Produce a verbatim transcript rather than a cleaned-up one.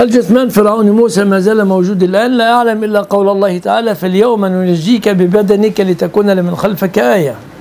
هل جثمان فرعون موسى ما زال موجود الآن؟ لا أعلم إلا قول الله تعالى: فاليوم ننجيك ببدنك لتكون لمن خلفك آية.